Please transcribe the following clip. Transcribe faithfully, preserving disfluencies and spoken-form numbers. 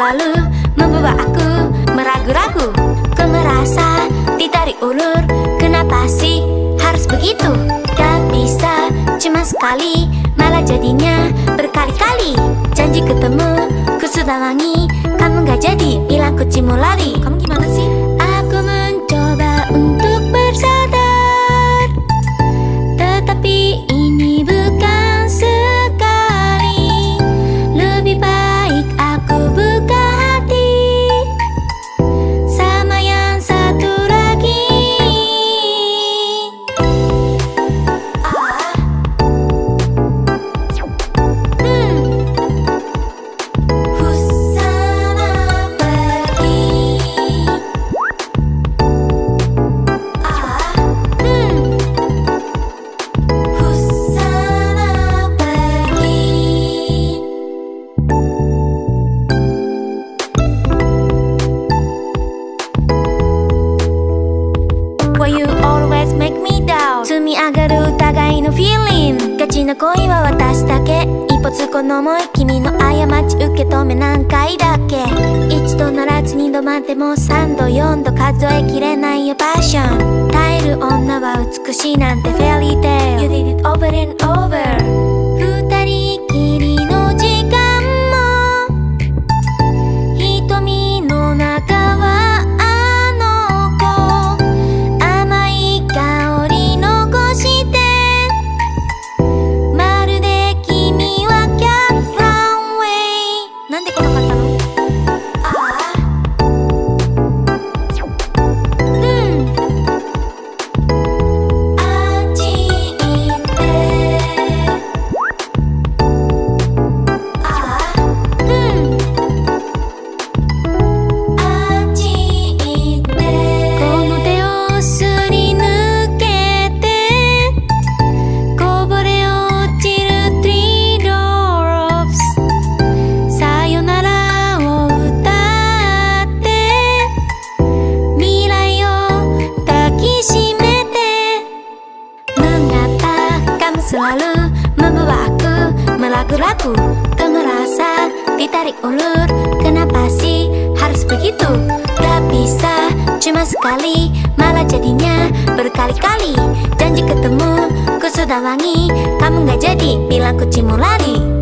selalu membawa aku meragu-ragu. Kau merasa ditarik ulur, kenapa sih harus begitu? Gak bisa cuma sekali, malah jadinya berkali-kali. Janji ketemu, ku sudah wangi, kamu gak jadi, bilang ku cimu lari. Kamu gimana sih? Aku mencoba untuk bersadar, tetapi ini bukan sekali. Lebih baik aku buka hati sama yang satu lagi. Ah. Hmm. Husana pergi. Ah. Hmm. Husana pergi. Why you always make me down? 積み上がる疑いの feeling。 ガチな恋は私だけ、一歩突っ込む思い、君の過ち受け止め何回だっけ。一度ならず二度待っても三度四度数えきれないよパッション。耐える女は美しいなんてフェアリーテール。 You did it over and over。 二人きりの時間も瞳の中はあの子、甘い香り残してまるで君はキャットランウェイ。なんで来なかったの？ああ。うんあっち行ってああ。うんあっち行って、この手をすり抜けてこぼれ落ちる Three drops。 さよならを歌って未来を抱きしめて。 Mengapa kamu selalu membawa aku meragu-ragu? Kau merasa ditarik ulur, kenapa sih harus begitu? Gak bisa cuma sekali, malah jadinya berkali-kali. Janji ketemu, ku sudah wangi, kamu gak jadi, bilang ku cimu lari.